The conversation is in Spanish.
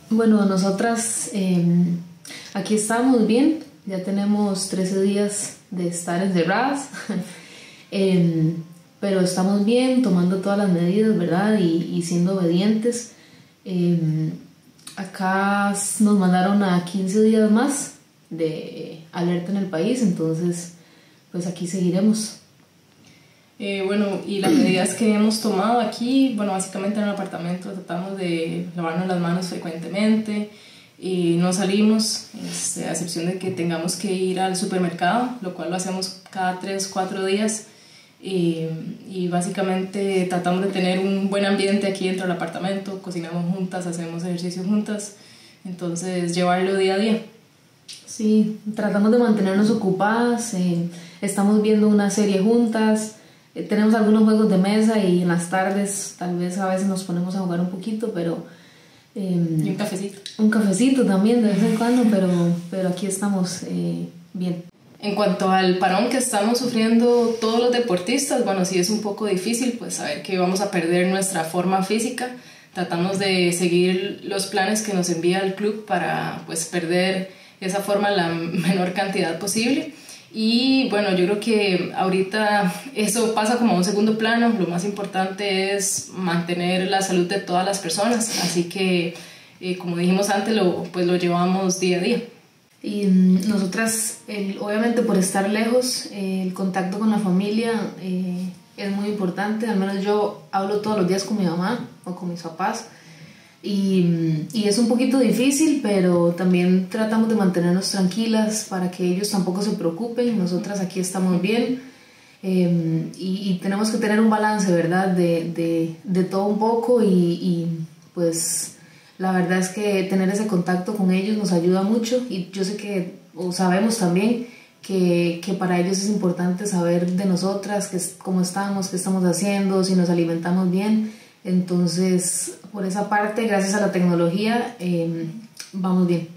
Bueno, nosotras aquí estamos bien, ya tenemos 13 días de estar encerradas, pero estamos bien, tomando todas las medidas, ¿verdad? Y siendo obedientes. Acá nos mandaron a 15 días más de alerta en el país, entonces pues aquí seguiremos. Bueno, y las medidas que hemos tomado aquí, bueno, básicamente en el apartamento tratamos de lavarnos las manos frecuentemente y no salimos, a excepción de que tengamos que ir al supermercado, lo cual lo hacemos cada 3, 4 días y básicamente tratamos de tener un buen ambiente aquí dentro del apartamento, cocinamos juntas, hacemos ejercicio juntas, entonces llevarlo día a día. Sí, tratamos de mantenernos ocupadas, estamos viendo una serie juntas. Tenemos algunos juegos de mesa y en las tardes tal vez a veces nos ponemos a jugar un poquito, pero... y un cafecito. Un cafecito también de vez en cuando, pero aquí estamos bien. En cuanto al parón que estamos sufriendo todos los deportistas, bueno, sí es un poco difícil pues saber que vamos a perder nuestra forma física. Tratamos de seguir los planes que nos envía el club para pues perder esa forma la menor cantidad posible. Y bueno, yo creo que ahorita eso pasa como a un segundo plano. Lo más importante es mantener la salud de todas las personas, así que como dijimos antes, pues lo llevamos día a día. Y nosotras, obviamente por estar lejos, el contacto con la familia es muy importante. Al menos yo hablo todos los días con mi mamá o con mis papás. Y es un poquito difícil, pero también tratamos de mantenernos tranquilas para que ellos tampoco se preocupen. Nosotras aquí estamos bien y tenemos que tener un balance, ¿verdad? De todo un poco y pues la verdad es que tener ese contacto con ellos nos ayuda mucho y yo sé que, o sabemos también que para ellos es importante saber de nosotras, cómo estamos, qué estamos haciendo, si nos alimentamos bien. Entonces, por esa parte, gracias a la tecnología, vamos bien.